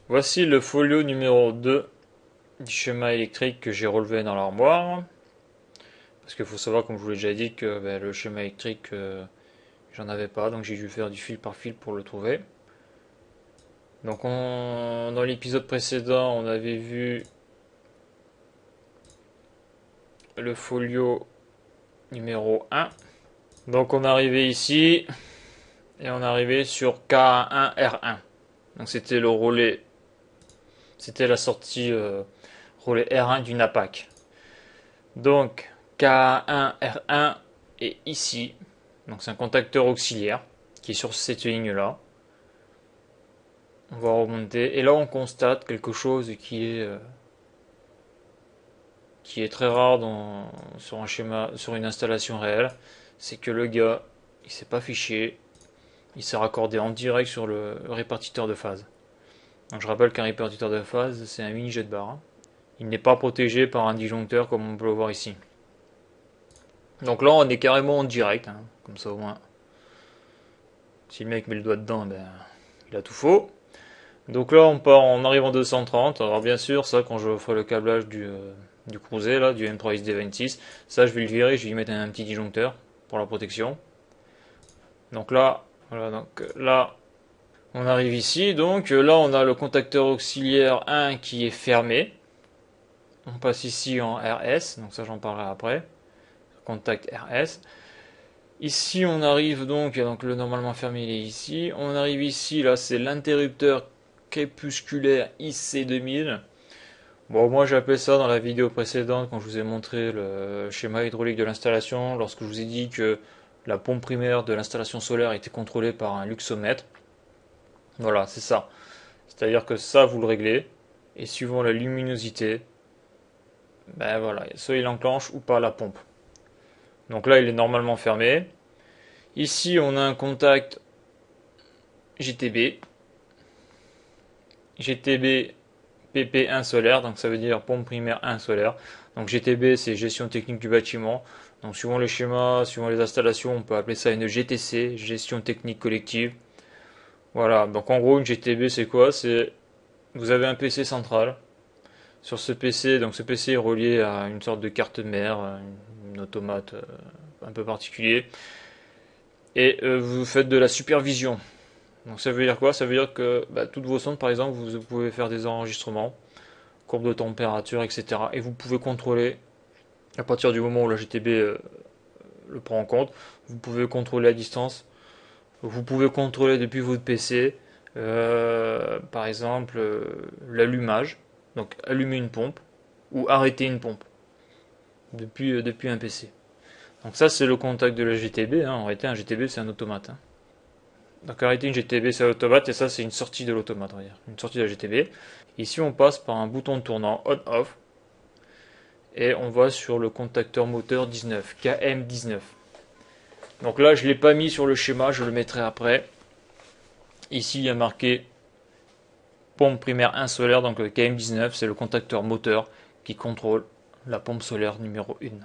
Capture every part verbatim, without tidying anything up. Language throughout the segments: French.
Voici le folio numéro deux du schéma électrique que j'ai relevé dans l'armoire. Parce qu'il faut savoir, comme je vous l'ai déjà dit, que ben, le schéma électrique, euh, j'en avais pas, donc j'ai dû faire du fil par fil pour le trouver. Donc on, dans l'épisode précédent, on avait vu le folio numéro un. Donc on est arrivé ici, et on est arrivé sur K un R un. Donc c'était le relais, c'était la sortie euh, relais R un du NAPAC. Donc K un R un est ici. Donc c'est un contacteur auxiliaire qui est sur cette ligne là. On va remonter et là on constate quelque chose qui est euh, qui est très rare dans, sur un schéma, sur une installation réelle, c'est que le gars il s'est pas fiché, il s'est raccordé en direct sur le répartiteur de phase. Donc je rappelle qu'un répartiteur de phase c'est un mini jet de barre. Il n'est pas protégé par un disjoncteur comme on peut le voir ici. Donc là on est carrément en direct, hein, comme ça au moins. Si le mec met le doigt dedans, ben, il a tout faux. Donc là on part, on arrive en deux cent trente. Alors bien sûr, ça quand je ferai le câblage du, euh, du Cruze là, du M trois X D vingt-six, ça je vais le virer, je vais y mettre un, un petit disjoncteur pour la protection. Donc là, voilà, donc là on arrive ici, donc là on a le contacteur auxiliaire un qui est fermé. On passe ici en R S, donc ça j'en parlerai après. Contact R S. Ici on arrive donc, donc le normalement fermé il est ici. On arrive ici, là c'est l'interrupteur crépusculaire I C deux mille. Bon, moi j'appelais ça dans la vidéo précédente quand je vous ai montré le schéma hydraulique de l'installation, lorsque je vous ai dit que la pompe primaire de l'installation solaire était contrôlée par un luxomètre. Voilà, c'est ça. C'est-à-dire que ça vous le réglez, et suivant la luminosité, ben voilà, soit il enclenche ou pas la pompe. Donc là il est normalement fermé. Ici on a un contact G T B. G T B P P un solaire, donc ça veut dire pompe primaire un solaire. Donc G T B c'est gestion technique du bâtiment. Donc suivant les schémas, suivant les installations, on peut appeler ça une G T C, gestion technique collective. Voilà, donc en gros une G T B c'est quoi? C'est vous avez un P C central. Sur ce P C, donc ce P C est relié à une sorte de carte mère, une automate euh, un peu particulier. Et euh, vous faites de la supervision. Donc ça veut dire quoi? Ça veut dire que bah, toutes vos sondes, par exemple, vous pouvez faire des enregistrements, courbe de température, et cetera. Et vous pouvez contrôler, à partir du moment où la G T B euh, le prend en compte, vous pouvez contrôler à distance. Vous pouvez contrôler depuis votre P C, euh, par exemple, euh, l'allumage. Donc allumer une pompe ou arrêter une pompe depuis, euh, depuis un P C. Donc ça c'est le contact de la G T B. Hein. En réalité un G T B c'est un automate. Hein. Donc arrêter une G T B c'est l'automate et ça c'est une sortie de l'automate, on va dire. Une sortie de la G T B. Ici on passe par un bouton de tournant on-off et on va sur le contacteur moteur dix-neuf, K M dix-neuf. Donc là je ne l'ai pas mis sur le schéma, je le mettrai après. Ici il y a marqué pompe primaire un solaire, donc le K M dix-neuf c'est le contacteur moteur qui contrôle la pompe solaire numéro un.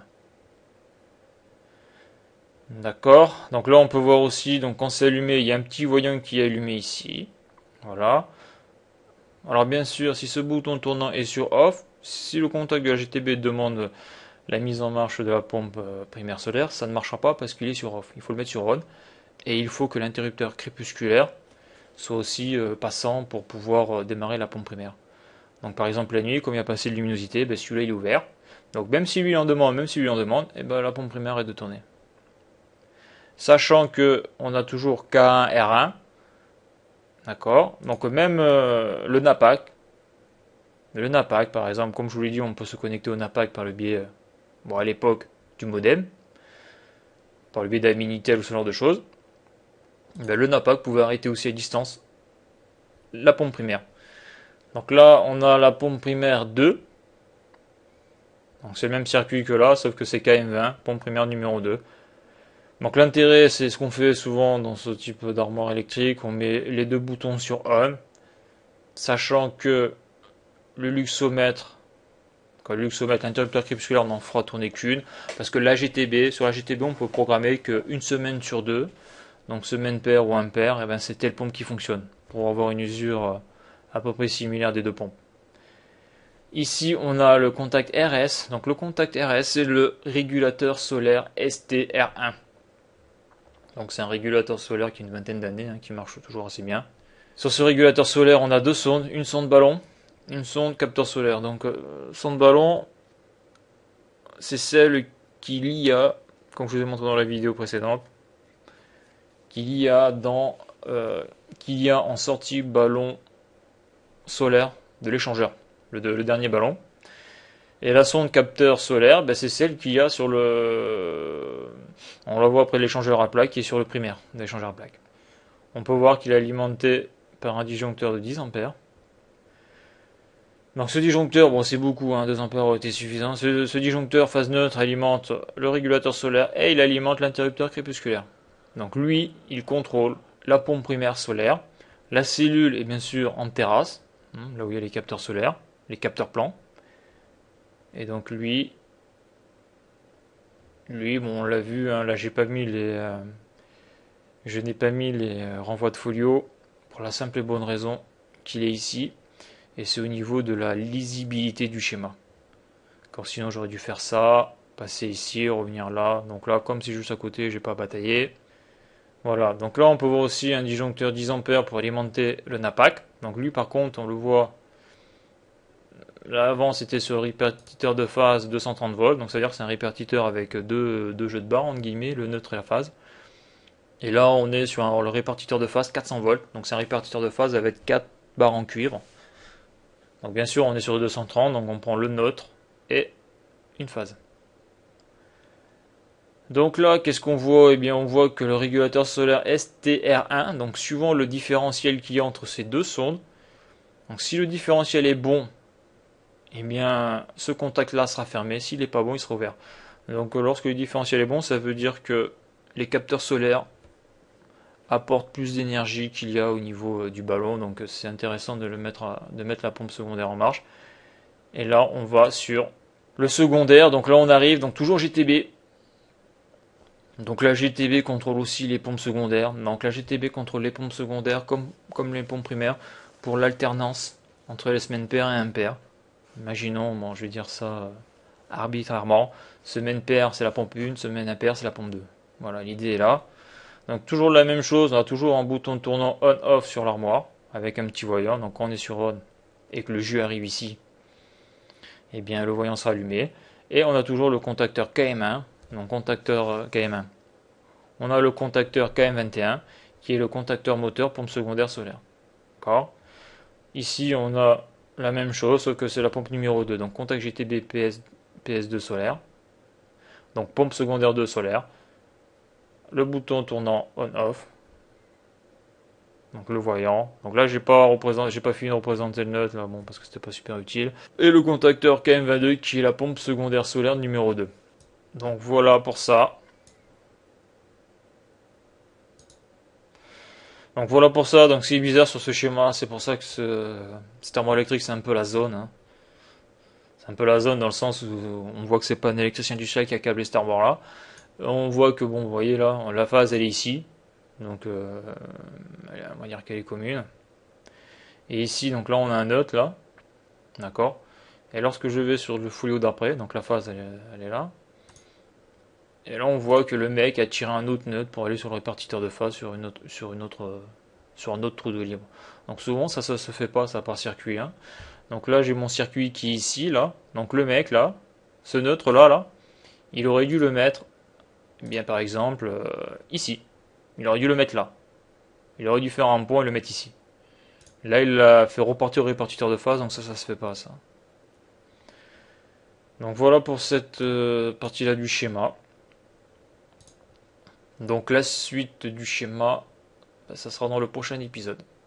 D'accord, donc là on peut voir aussi, donc quand c'est allumé, il y a un petit voyant qui est allumé ici. Voilà. Alors bien sûr, si ce bouton tournant est sur off, si le contact de la G T B demande la mise en marche de la pompe primaire solaire, ça ne marchera pas parce qu'il est sur off. Il faut le mettre sur on. Et il faut que l'interrupteur crépusculaire soit aussi euh, passant pour pouvoir euh, démarrer la pompe primaire. Donc par exemple la nuit, comme il y a pas assez de luminosité, ben, celui-là il est ouvert. Donc même si lui en demande, même si lui en demande, et ben, la pompe primaire est de tourner. Sachant que on a toujours K un R un, d'accord. Donc même euh, le NAPAC, le NAPAC par exemple, comme je vous l'ai dit, on peut se connecter au NAPAC par le biais, euh, bon à l'époque du modem, par le biais d'un Minitel ou ce genre de choses. Ben, le NAPAC pouvait arrêter aussi à distance la pompe primaire. Donc là, on a la pompe primaire deux. Donc c'est le même circuit que là, sauf que c'est K M vingt, pompe primaire numéro deux. Donc l'intérêt, c'est ce qu'on fait souvent dans ce type d'armoire électrique. On met les deux boutons sur on, sachant que le luxomètre, quand le luxomètre, l'interrupteur crépusculaire, on n'en fera tourner qu'une, parce que la G T B, sur la G T B, on peut programmer qu'une semaine sur deux, donc semaine paire ou impair, et ben c'est telle pompe qui fonctionne, pour avoir une usure à peu près similaire des deux pompes. Ici, on a le contact R S. Donc le contact R S, c'est le régulateur solaire S T R un. Donc c'est un régulateur solaire qui a une vingtaine d'années, hein, qui marche toujours assez bien. Sur ce régulateur solaire, on a deux sondes, une sonde ballon, une sonde capteur solaire. Donc euh, sonde ballon, c'est celle qu'il y a, comme je vous ai montré dans la vidéo précédente, qu'il y a dans euh, qu'il y a en sortie ballon solaire de l'échangeur, le, le dernier ballon. Et la sonde capteur solaire, ben c'est celle qu'il y a sur le... On la voit après l'échangeur à plaque qui est sur le primaire de l'échangeur à plaque. On peut voir qu'il est alimenté par un disjoncteur de dix ampères. Donc ce disjoncteur, bon c'est beaucoup, hein, deux ampères aurait été suffisant. Ce, ce disjoncteur phase neutre alimente le régulateur solaire et il alimente l'interrupteur crépusculaire. Donc lui, il contrôle la pompe primaire solaire. La cellule est bien sûr en terrasse, hein, là où il y a les capteurs solaires, les capteurs plans. Et donc lui, lui, bon, on l'a vu, hein, là j'ai pas mis les, euh, je n'ai pas mis les euh, renvois de folio pour la simple et bonne raison qu'il est ici, et c'est au niveau de la lisibilité du schéma. Car sinon j'aurais dû faire ça, passer ici, revenir là. Donc là, comme c'est juste à côté, j'ai pas bataillé. Voilà. Donc là, on peut voir aussi un disjoncteur dix ampères pour alimenter le NAPAC. Donc lui, par contre, on le voit. Là avant c'était sur le répartiteur de phase deux cent trente volts, donc c'est à dire que c'est un répartiteur avec deux, deux jeux de barres entre guillemets, le neutre et la phase. Et là on est sur un, le répartiteur de phase quatre cents volts, donc c'est un répartiteur de phase avec quatre barres en cuivre. Donc bien sûr on est sur le deux cent trente, donc on prend le neutre et une phase. Donc là qu'est-ce qu'on voit? Eh bien on voit que le régulateur solaire S T R un, donc suivant le différentiel qu'il y a entre ces deux sondes, donc si le différentiel est bon, eh bien, ce contact-là sera fermé. S'il n'est pas bon, il sera ouvert. Donc, lorsque le différentiel est bon, ça veut dire que les capteurs solaires apportent plus d'énergie qu'il y a au niveau du ballon. Donc, c'est intéressant de, le mettre à, de mettre la pompe secondaire en marche. Et là, on va sur le secondaire. Donc là, on arrive. Donc, toujours G T B. Donc, la G T B contrôle aussi les pompes secondaires. Donc, la G T B contrôle les pompes secondaires comme, comme les pompes primaires pour l'alternance entre les semaines paires et impaires. Imaginons, bon, je vais dire ça euh, arbitrairement, semaine paire c'est la pompe un, semaine impaire c'est la pompe deux. Voilà, l'idée est là. Donc toujours la même chose, on a toujours un bouton tournant on-off sur l'armoire, avec un petit voyant. Donc quand on est sur on et que le jus arrive ici, eh bien le voyant sera allumé. Et on a toujours le contacteur K M un, donc contacteur K M un. On a le contacteur K M vingt et un, qui est le contacteur moteur pompe secondaire solaire. D'accord ? Ici on a la même chose, sauf que c'est la pompe numéro deux. Donc contact G T B P S, P S deux solaire. Donc pompe secondaire deux solaire. Le bouton tournant on-off. Donc le voyant. Donc là j'ai pas représenté, j'ai pas fini de représenter le neutre là, bon, parce que c'était pas super utile. Et le contacteur K M vingt-deux qui est la pompe secondaire solaire numéro deux. Donc voilà pour ça. Donc voilà pour ça, donc c'est bizarre sur ce schéma, c'est pour ça que ce, ce thermoélectrique c'est un peu la zone. Hein. C'est un peu la zone dans le sens où on voit que c'est pas un électricien du ciel qui a câblé cet arbre là. On voit que bon, vous voyez là, la phase elle est ici, donc euh, on va dire qu'elle est commune. Et ici, donc là on a un neutre là, d'accord. Et lorsque je vais sur le folio d'après, donc la phase elle, elle est là. Et là on voit que le mec a tiré un autre neutre pour aller sur le répartiteur de phase sur une autre, sur une autre, sur un autre trou de libre. Donc souvent ça, ça se fait pas, ça par circuit. Hein. Donc là j'ai mon circuit qui est ici, là. Donc le mec là, ce neutre là, là, il aurait dû le mettre, eh bien par exemple, euh, ici. Il aurait dû le mettre là. Il aurait dû faire un point et le mettre ici. Là il l'a fait repartir au répartiteur de phase, donc ça, ça se fait pas ça. Donc voilà pour cette euh, partie là du schéma. Donc la suite du schéma, ça sera dans le prochain épisode.